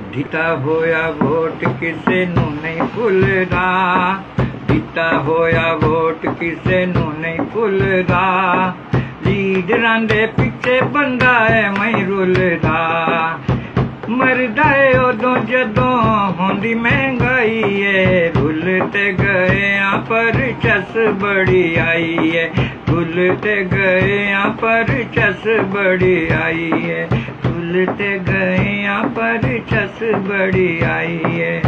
ਦਿੱਤਾ ਹੋਇਆ ਵੋਟ ਕਿਸੇ ਨੂੰ ਨਹੀਂ ਭੁੱਲਦਾ, ਦਿੱਤਾ ਹੋਇਆ ਵੋਟ ਕਿਸੇ ਨੂੰ ਨਹੀਂ ਭੁੱਲਦਾ। ਲੀਡਰਾਂ ਦੇ ਪਿੱਛੇ ਬੰਦਾ ਹੈ ਮੈਂ ਰੁਲਦਾ, ਮਰਦਾ ਏ ਉਦੋਂ ਜਦੋਂ ਹੁੰਦੀ ਮਹਿੰਗਾਈ ਏ। ਰੁੱਲ ਤੇ ਗਏ ਆ ਪਰ ਚਸ ਬੜੀ ਆਈ ਏ, ਰੁੱਲ ਤੇ ਗਏ ਆ ਪਰ ਚਸ ਬੜੀ ਆਈ ਏ, ਰੁੱਲ ਤੇ ਗਏ ਆ ਪਰ ਚਸ ਬੜੀ ਆਈ ਏ।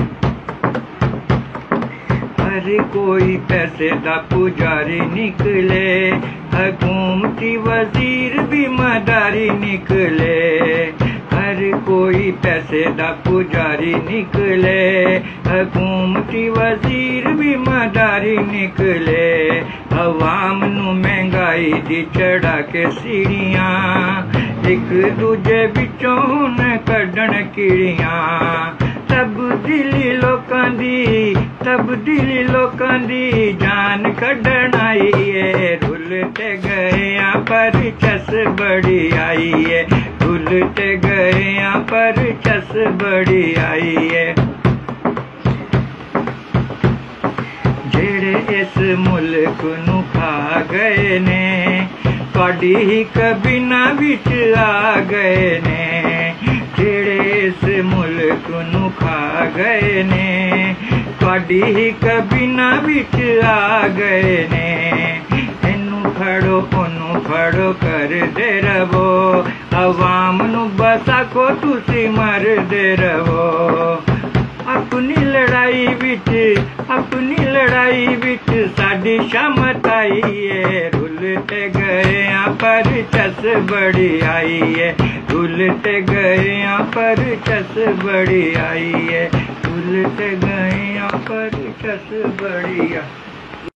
हर कोई पैसे दा पुजारी निकले, हुकूमती वजीर भी मदारी निकले। हर कोई पैसे दा पुजारी निकले, हुकूमती वजीर भी मदारी निकले। अवाम नू महंगाई दी चढ़ा के सीढ़ियां, एक दूजे विचों हुण कढण कीड़ियां। तब्दीली लोकां दी जान कढण आई है। रुल ते गए पर चस बड़ी आई है, रुल ते गए पर चस बड़ी आई है। जेड़े इस मुल्क नू खा गए ने, तुहाडी ही कबीना विच आ गए ने। जेड़े इस मुल्क नू खा गए ने, तुहाडी ही कबीना विच आ गए ने। इनू फड़ो ओनू फड़ो करदे रवो, अवाम नू बस आखो तुसी मरदे रवो। अपनी लड़ाई विच साडी शामत आई है। रुल ते गए पर चस बड़ी आई है, रुल ते गए पर चस बड़ी आई है, रुल ते गए पर चस बड़ी आई।